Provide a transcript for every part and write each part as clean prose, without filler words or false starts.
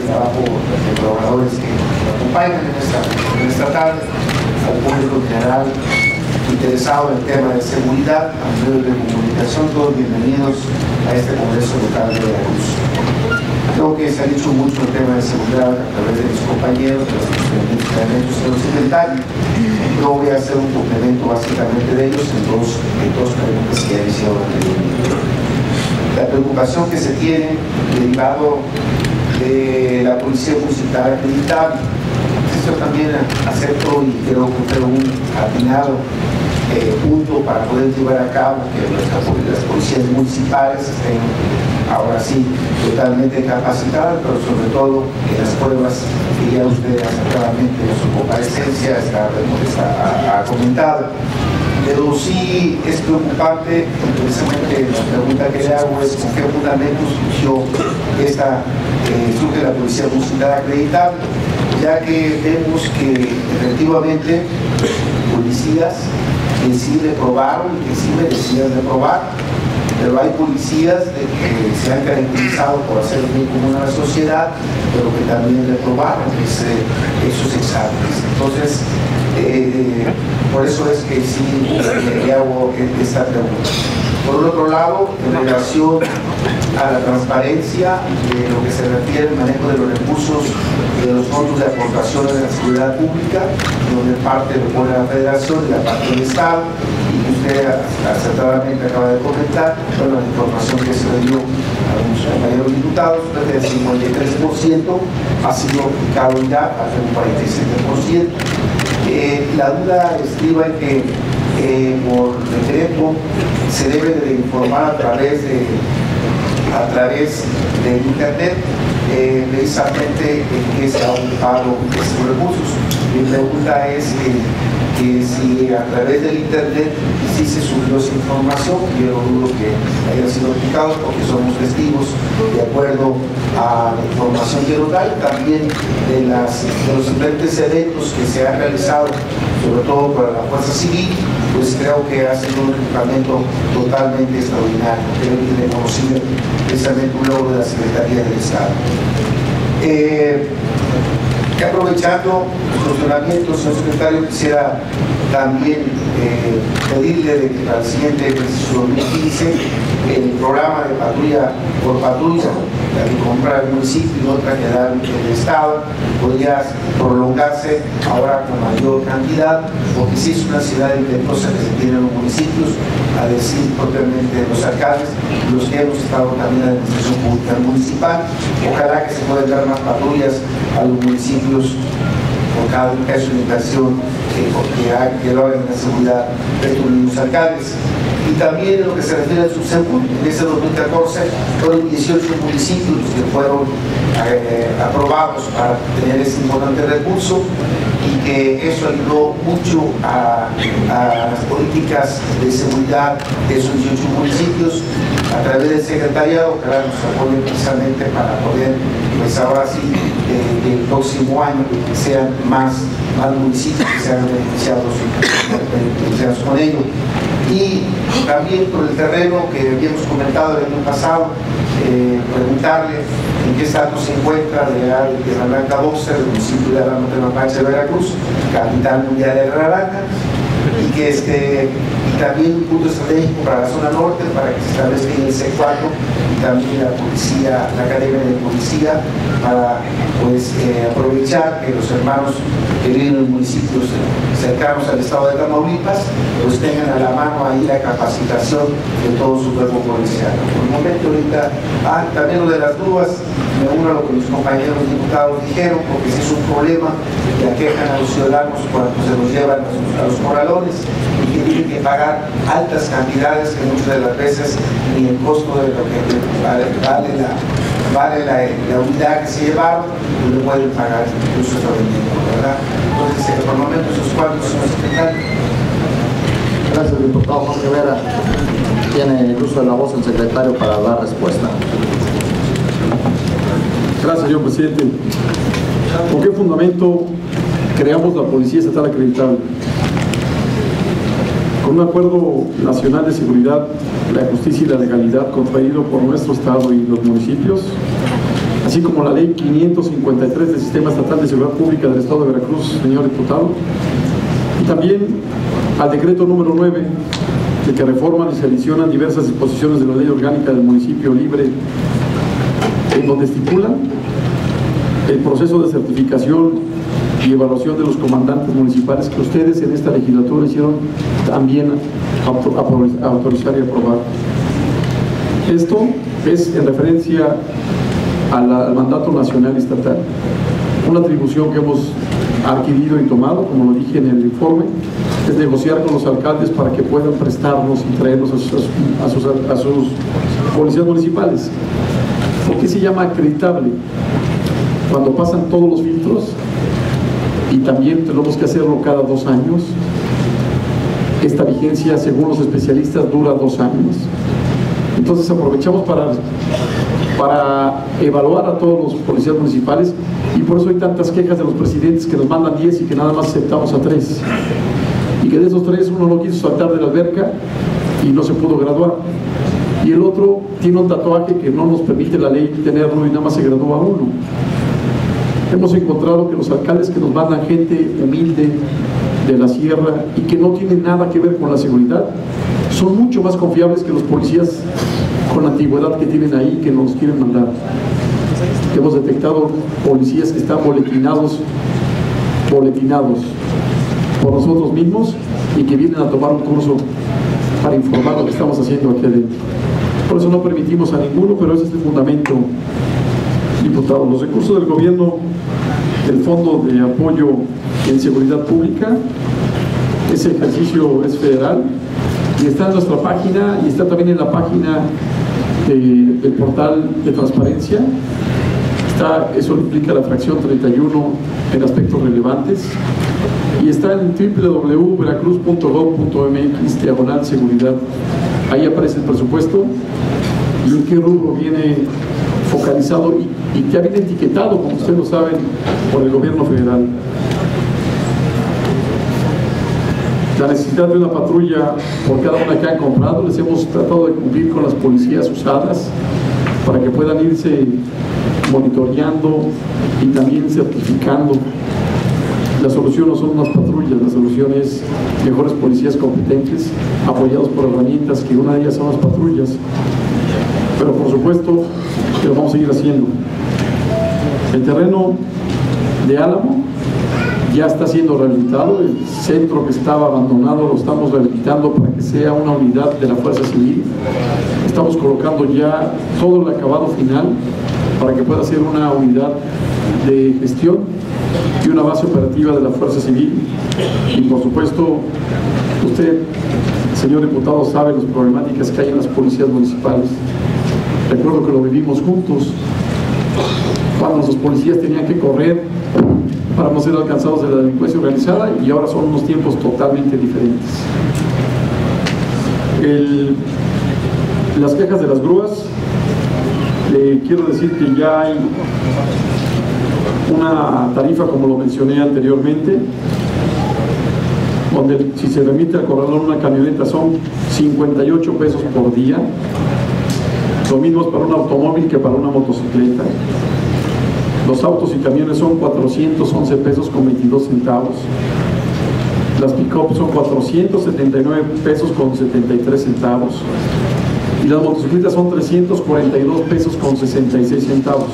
trabajo de colaboradores que nos acompañan en esta tarde, al público en general interesado en el tema de seguridad, a los medios de comunicación, todos bienvenidos a este Congreso Local de Veracruz. Creo que se ha dicho mucho el tema de seguridad a través de mis compañeros, de los elementos de los inventarios. Yo voy a hacer un complemento básicamente de ellos en dos preguntas que ya hicieron anteriormente. La preocupación que se tiene derivado de la Policía Municipal acreditada. Esto también acepto y creo que fue un atinado punto para poder llevar a cabo que las policías municipales estén ahora sí totalmente capacitadas, pero sobre todo en las pruebas que ya usted acertadamente en su comparecencia ha comentado. Pero sí es preocupante, precisamente la pregunta que le hago es con qué fundamentos surge la Policía Municipal acreditada, ya que vemos que efectivamente policías que sí reprobaron y que sí merecían reprobar, pero hay policías que se han caracterizado por hacer el bien común a la sociedad, pero que también reprobaron esos exámenes. Entonces, por eso es que sí le hago esta pregunta. Por otro lado, en relación a la transparencia de lo que se refiere al manejo de los recursos de los fondos de aportaciones de la seguridad pública, donde parte lo pone la Federación y la parte del Estado, y usted acertadamente acaba de comentar, bueno, la información que se le dio a los compañeros diputados, el 53% ha sido aplicado ya hasta un 47%. La duda estriba en que por decreto se debe de informar a través de internet precisamente en qué se ha ocupado esos recursos. Mi pregunta es que si a través del internet sí se subió esa información, yo no dudo que haya sido aplicado porque somos testigos de acuerdo a la información que nos da y también de los diferentes eventos que se han realizado, sobre todo para la Fuerza Civil, pues creo que ha sido un equipamiento totalmente extraordinario, creo que reconocido precisamente un logro de la Secretaría del Estado. Aprovechando el funcionamiento, señor secretario, quisiera también pedirle de que para el siguiente ejercicio 2015 el programa de patrulla por patrulla, la que compra el municipio y otra que da el Estado, podría prolongarse ahora con mayor cantidad, porque sí es una ciudad intentosa que se tiene en los municipios, a decir propiamente los alcaldes, los que hemos estado también en la administración pública municipal. Ojalá que se puedan dar más patrullas a los municipios por cada caso de inversión que lo hagan en la seguridad de los alcaldes. Y también en lo que se refiere al subseguro, en ese 2014 fueron 18 municipios los que fueron aprobados para tener ese importante recurso y que eso ayudó mucho a las políticas de seguridad de esos 18 municipios a través del secretariado, que ahora nos apoyen precisamente para poder, pues ahora sí, el próximo año sean más municipios que sean beneficiados con ello. Y también por el terreno que habíamos comentado el año pasado, preguntarle en qué estatus se encuentra de la Blanca Boxer, el municipio de la Mapache de Veracruz, capital mundial de la Blanca, y que y también un punto estratégico para la zona norte, para que se establezca en el C4 y también la Academia de Policía, para pues aprovechar que los hermanos que viven en los municipios cercanos al estado de Tamaulipas pues tengan a la mano ahí la capacitación de todo su cuerpo policial. Por el momento ahorita, también lo de las grúas, me uno a lo que mis compañeros diputados dijeron, porque si es un problema que aquejan a los ciudadanos cuando se los llevan a los corralones y que tienen que pagar altas cantidades que muchas de las veces ni el costo de lo que vale la unidad que se llevaron, no lo pueden pagar incluso sobre el dinero, ¿verdad? Entonces, por el momento, esos cuantos, señor secretario. Gracias, diputado Jorge Vera. Tiene el uso de la voz el secretario para dar respuesta. Gracias, señor presidente. ¿Con qué fundamento creamos la Policía Estatal Acreditada? Con un acuerdo nacional de seguridad, la justicia y la legalidad contraído por nuestro Estado y los municipios, así como la Ley 553 del Sistema Estatal de Seguridad Pública del Estado de Veracruz, señor diputado, y también al decreto número 9, de que reforman y se adicionan diversas disposiciones de la Ley Orgánica del Municipio Libre, en donde estipulan el proceso de certificación y evaluación de los comandantes municipales que ustedes en esta legislatura hicieron también autorizar y aprobar. Esto es en referencia al mandato nacional y estatal, una atribución que hemos adquirido y tomado, como lo dije en el informe, es negociar con los alcaldes para que puedan prestarnos y traernos a sus policías municipales. ¿Por qué se llama acreditable? Cuando pasan todos los filtros, y también tenemos que hacerlo cada 2 años, esta vigencia, según los especialistas, dura 2 años. Entonces aprovechamos para evaluar a todos los policías municipales, y por eso hay tantas quejas de los presidentes que nos mandan 10 y que nada más aceptamos a 3, y que de esos 3 uno no quiso saltar de la alberca y no se pudo graduar, y el otro tiene un tatuaje que no nos permite la ley tenerlo y nada más se gradúa uno. Hemos encontrado que los alcaldes que nos mandan gente humilde de la sierra y que no tienen nada que ver con la seguridad son mucho más confiables que los policías con la antigüedad que tienen ahí, que nos quieren mandar. Hemos detectado policías que están boletinados por nosotros mismos y que vienen a tomar un curso para informar lo que estamos haciendo aquí adentro. Por eso no permitimos a ninguno, pero ese es el fundamento, diputado. Los recursos del gobierno del Fondo de Apoyo en Seguridad Pública, ese ejercicio es federal y está en nuestra página y está también en la página del portal de transparencia. Eso implica la fracción 31 en aspectos relevantes, y está en www.veracruz.gov.mx/seguridad. Ahí aparece el presupuesto y en qué rubro viene focalizado y ya viene etiquetado, como ustedes lo saben, por el gobierno federal. La necesidad de una patrulla por cada una que han comprado, les hemos tratado de cumplir con las policías usadas para que puedan irse monitoreando y también certificando. La solución no son más patrullas, la solución es mejores policías competentes, apoyados por herramientas, que una de ellas son las patrullas. Pero por supuesto que lo vamos a seguir haciendo. El terreno de Álamo ya está siendo rehabilitado, el centro que estaba abandonado lo estamos rehabilitando para que sea una unidad de la Fuerza Civil. Estamos colocando ya todo el acabado final para que pueda ser una unidad de gestión y una base operativa de la Fuerza Civil. Y por supuesto, usted, señor diputado, sabe las problemáticas que hay en las policías municipales. Recuerdo que lo vivimos juntos, cuando los policías tenían que correr para no ser alcanzados de la delincuencia organizada, y ahora son unos tiempos totalmente diferentes. Las quejas de las grúas, le quiero decir que ya hay una tarifa, como lo mencioné anteriormente, donde si se remite al corredor una camioneta son 58 pesos por día. Lo mismo es para un automóvil que para una motocicleta. Los autos y camiones son 411 pesos con 22 centavos. Las pick-up son 479 pesos con 73 centavos. Y las motocicletas son 342 pesos con 66 centavos.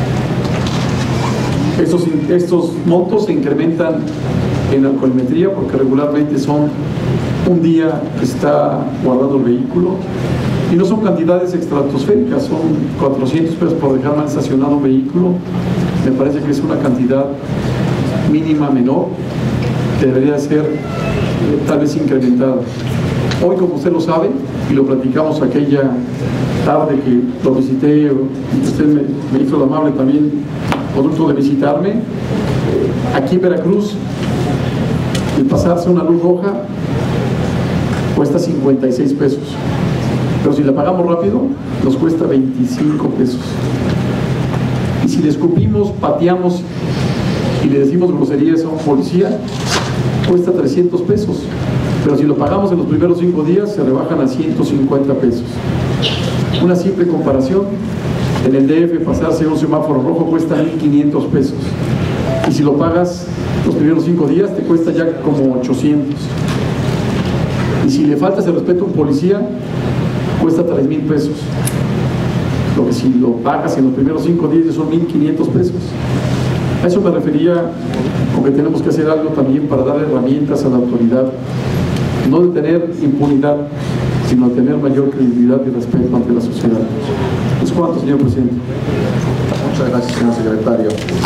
Estos montos se incrementan en alcoholmetría porque regularmente son un día que está guardando el vehículo, y no son cantidades estratosféricas, son 400 pesos por dejar mal estacionado un vehículo. Me parece que es una cantidad mínima menor, que debería ser tal vez incrementada. Hoy, como usted lo sabe, y lo platicamos aquella tarde que lo visité, y usted me hizo lo amable también, producto de visitarme, aquí en Veracruz, el pasarse una luz roja cuesta 56 pesos. Pero si la pagamos rápido, nos cuesta 25 pesos. Y si le escupimos, pateamos y le decimos groserías a un policía, cuesta 300 pesos. Pero si lo pagamos en los primeros 5 días, se rebajan a 150 pesos. Una simple comparación En el DF pasarse un semáforo rojo cuesta 1,500 pesos. Y si lo pagas los primeros 5 días te cuesta ya como 800. Y si le faltas el respeto a un policía, cuesta 3,000 pesos. Lo que si lo pagas en los primeros 5 días son 1,500 pesos. A eso me refería con que tenemos que hacer algo también para dar herramientas a la autoridad, no de tener impunidad, sino de tener mayor credibilidad y respeto ante la sociedad. ¿Es cuánto, señor presidente? Muchas gracias, señor secretario.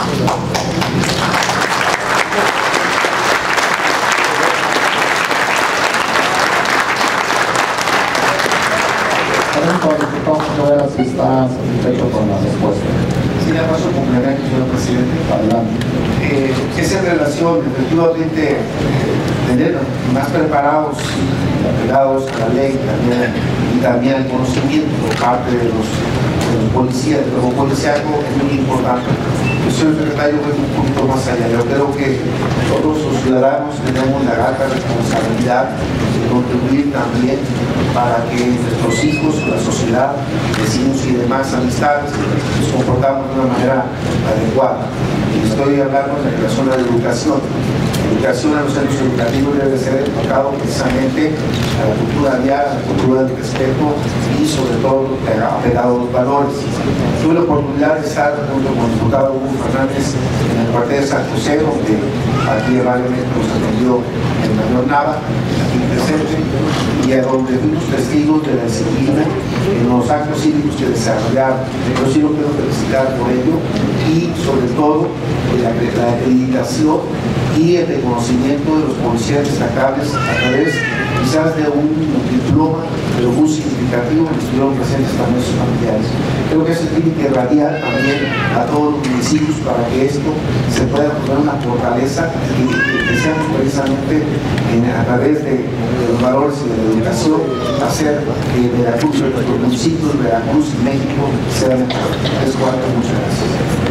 Si está satisfecho con la respuesta. Sí, le paso complemento, señor presidente. Adelante. Es en relación, efectivamente, tener más preparados y apegados a la ley y también el conocimiento por parte de los policías, del cuerpo policíaco es muy importante. El señor secretario fue un poquito más allá. Yo creo que todos los ciudadanos tenemos la alta responsabilidad de contribuir también para que nuestros hijos, la sociedad, vecinos y demás amistades nos comportamos de una manera adecuada. Y estoy hablando en relación a la educación. La educación a los centros educativos debe ser enfocado precisamente a la cultura vial, a la cultura del respeto y sobre todo apegado a los valores. Tuve la oportunidad de estar junto con el diputado Hugo Fernández en el cuartel de San José, donde aquí variamente nos atendió el mayor Nava, aquí presente, y a donde fuimos testigos de la disciplina en los actos cívicos que desarrollaron. Yo sí lo quiero felicitar por ello y sobre todo la acreditación y el reconocimiento de los policías destacables a través quizás de un diploma, pero muy significativo, que estuvieron presentes también sus familiares. Creo que eso tiene que irradiar también a todos los municipios para que esto se pueda poner una fortaleza y que seamos precisamente a través de los valores y de la educación hacer que Veracruz, los municipios de Veracruz y México sean mejores. Es cuanto, muchas gracias.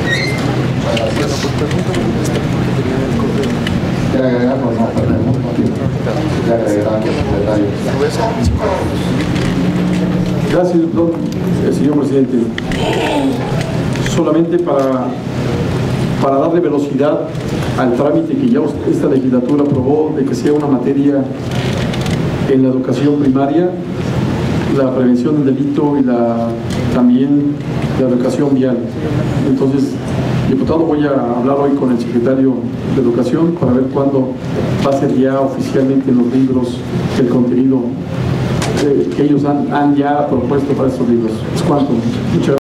¿Quiere agregarlo? No, perdemos. ¿Quiere agregar, secretario? Gracias, señor presidente. Solamente para darle velocidad al trámite que ya esta legislatura aprobó de que sea una materia en la educación primaria, la prevención del delito y también la educación vial. Entonces, diputado, voy a hablar hoy con el secretario de Educación para ver cuándo va a ser ya oficialmente en los libros el contenido que ellos han ya propuesto para estos libros. ¿Es cuánto? Muchas gracias.